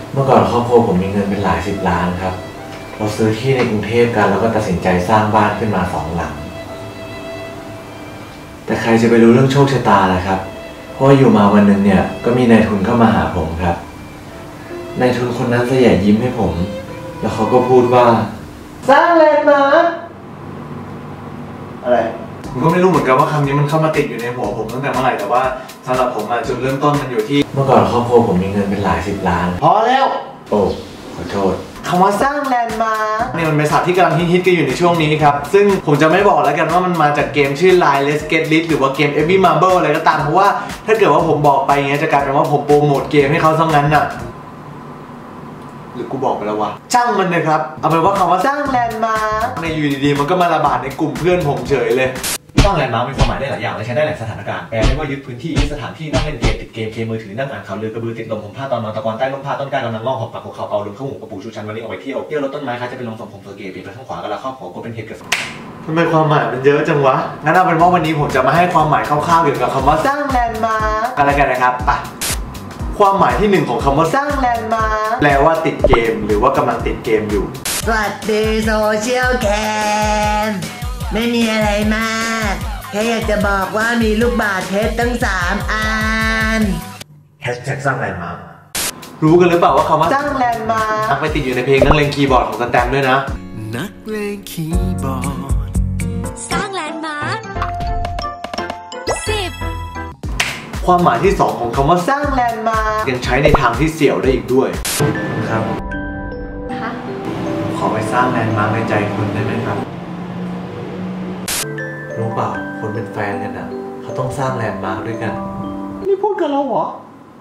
เมื่อก่อนครอบครัวผมมีเงินเป็นหลาย10 ล้านครับเราซื้อที่ในกรุงเทพกันแล้วก็ตัดสินใจสร้างบ้านขึ้นมา2 หลังแต่ใครจะไปรู้เรื่องโชคชะตาล่ะครับเพราะอยู่มาวันหนึ่งเนี่ยก็มีนายทุนเข้ามาหาผมครับนายทุนคนนั้นสยายยิ้มให้ผมแล้วเขาก็พูดว่าสร้างแลนด์มาร์คอะไรผมก็ไม่รู้เหมือนกันว่าคำนี้มันเข้ามาติดอยู่ในหัวผมตั้งแต่เมื่อไหร่แต่ว่าสำหรับผมจุดเริ่มต้นมันอยู่ที่เมื่อก่อนครอบครัวผมมีเงินเป็นหลาย10 ล้านพอแล้วโอ้ขอโทษคำว่าสร้างแลนด์มาร์คนี่มันเป็นศัพท์ที่กำลังฮิตกันอยู่ในช่วงนี้ครับซึ่งผมจะไม่บอกแล้วกันว่ามันมาจากเกมชื่อ Line Let's Get Rich หรือว่าเกม Every Marble อะไรก็ตามเพราะว่าถ้าเกิดว่าผมบอกไปอย่างเงี้ยจะกลายเป็นว่าผมโปรโมทเกมให้เขาซะงั้นน่ะหรือกูบอกไปแล้ววะช่างมันเลยครับเอาเป็นว่าคำว่าสร้างแลนด์มาร์คในอยู่ดีๆมันก็มาระบาดในกลุ่มเพื่อนผมเฉยเลยสร้างแลนด์มาร์คมีความหมายได้หลายอย่างและใช้ได้หลายสถานการณ์แปลได้ว่ายึดพื้นที่ยึดสถานที่นั่งเล่นเกมติดเกมเคมือถือนั่งอ่านข่าวลือกระบือติดลมผมผ้าตอนนอนตะกอนใต้ร่มผ้าต้นกล้ากำลังงอกหอบปากหัวเข่าเอาลืมเข้าหูกระปูชูชันวันนี้ออกไปเที่ยวรถต้นไม้ค่ะจะเป็นลงสมผมเฟอร์เกย์เปลี่ยนไปข้างขวากันแล้วครอบหัวก็เป็นเห็ดกับทำไมความหมายมันเยอะจังวะงั้นเอาเป็นว่าวันนี้ผมจะมาให้ความหมายคร่าวๆเกี่ยวกับคำว่าสร้างแลนด์มาร์คอะไรกันนะครับไปความหมายที่1ของคำว่าสร้างแลนด์มาร์คแปลว่าติดเกมหรือว่ากำลังติดเกมอยู่สวัสดีโซเชียลแคมไม่มีอะไรมากแค่อยากจะบอกว่ามีลูกบาศก์เพชรตั้ง3 อันแฮชแท็กสร้างแลนด์มาร์ครู้กันหรือเปล่าว่าคำว่าสร้างแลนด์มาร์คไปติดอยู่ในเพลงนักเลงคีย์บอร์ดของสแตมป์ด้วยนะนักเลงคีย์บอร์ดสร้างแลนด์มาร์ค10 ความหมายที่2ของคำว่าสร้างแลนด์มาร์คยังใช้ในทางที่เสี่ยวได้อีกด้วยครับขอไปสร้างแลนด์มาร์คในใจคุณได้ไหมครับรู้เปล่าคนเป็นแฟนกันอ่ะเขาต้องสร้างแลนด์มาร์คด้วยกันนี่พูดกันแล้วเหรอ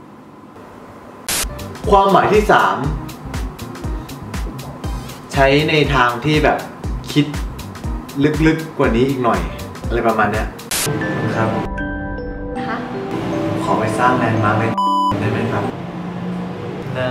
ความหมายที่3ใช้ในทางที่แบบคิดลึกๆกว่านี้อีกหน่อยอะไรประมาณเนี้ยครับขอไปสร้างแลนด์มาร์คในได้ไหมครับนะ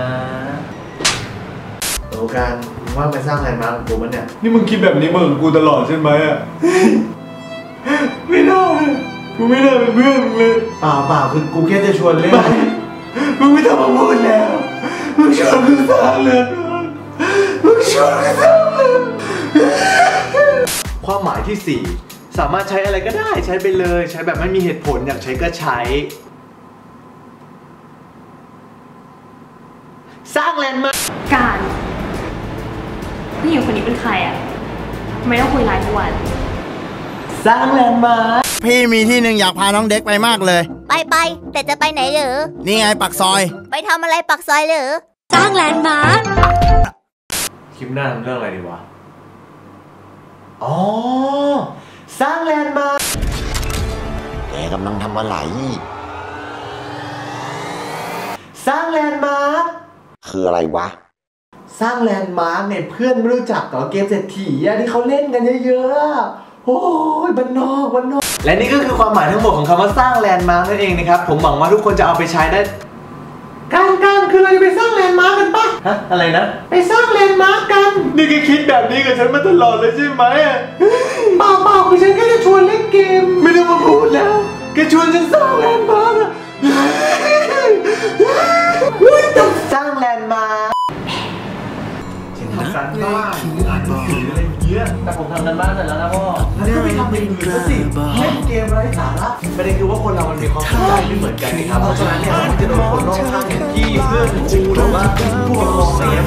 โอการว่าไปสร้างแลนด์มาร์คกูมันเนี่ยนี่มึงคิดแบบนี้มึงกูตลอดใช่ไหมอ่ะไม่ได้กูไม่ได้เป็นเพื่อนมึงเลยเปล่าคือกูแค่จะชวนเล่นมึงไม่ต้องมาพูดแล้วมึงชวนกูสร้างเลยมึงชวนกูสร้างเลยความหมายที่4สามารถใช้อะไรก็ได้ใช้ไปเลยใช้แบบไม่มีเหตุผลอยากใช้ก็ใช้สร้างแลนด์มาร์คการผู้หญิงคนนี้เป็นใครอ่ะทำไมต้องคุยไลน์ทุกวันสร้างแลนด์มาร์คพี่มีที่หนึ่งอยากพาน้องเด็กไปมากเลยไปแต่จะไปไหนเหรอนี่ไงปากซอยไปทำอะไรปากซอยเหรอสร้างแลนด์มาร์คคลิปหน้าทำเรื่องอะไรดีวะอ๋อสร้างแลนด์มาร์คแกกำลังทำอะไรสร้างแลนด์มาร์คคืออะไรวะสร้างแลนด์มาร์คเนี่ยเพื่อนไม่รู้จักกับเกมเศรษฐีที่เขาเล่นกันเยอะๆโอ้ยบ้านนอกและนี่ก็คือความหมายทั้งหมดของคำว่าสร้างแลนด์มาร์คนั่นเองนะครับผมหวังว่าทุกคนจะเอาไปใช้ได้การคือเราจะไปสร้างแลนด์มาร์คกันปะฮะอะไรนะไปสร้างแลนด์มาร์คกันนี่แกคิดแบบนี้กับฉันมาตลอดเลยใช่ไหมเปล่าคือฉันแค่จะชวนเล่นเกมไม่ต้องมาพูดแล้วแกชวนฉันสร้างแลนด์มาร์คอะสร้างแลนด์มาร์คฉันทำการบ้านอ่านหนังสืออะไรเงี้ยแต่ผมทำการบ้านเสร็จแล้วนะพ่อแล้วก็ไปทำเป็นอื่นซะสิเล่นเกมไร้สาระประเด็นคือว่าคนเรามันมีความเข้าใจไม่เหมือนกันนะครับเพราะฉะนั้นเนี่ยมันจะโดนคนรอบข้างอย่างพี่เพื่อนครูหรือว่าผู้ปกครองอะไรเงี้ย